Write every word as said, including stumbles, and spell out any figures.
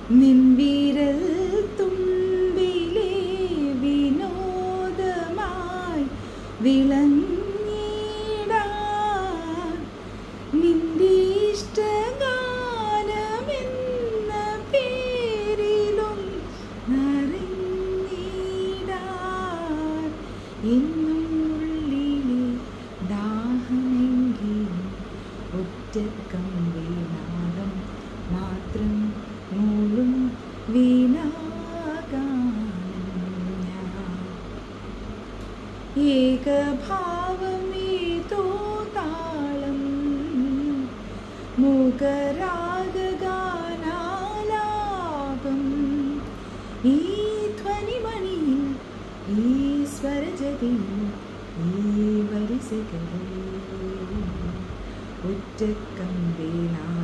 നിൻവിരൽ തുമ്പിലെ വിനോദമായി വിളങ്ങിടാൻ നിന്റെ ഇഷ്ടഗാനമെന്ന പേരിലും നിറഞ്ഞിടാൻ എന്നും ഉള്ളിലെ ദാഹമെങ്കിലും ഒറ്റക്കമ്പിനാദം മാത്രം മൂളും വീണാഗാനം ഞാൻ. ഏകഭാവമേതോ താളം മൂകരാഗഗാനാലാപം ഈ ധ്വനിമണിയിൽ ഈ സ്വരജതിയിൽ ഈ വരിസകളിൽ ഒറ്റക്കമ്പിനാദം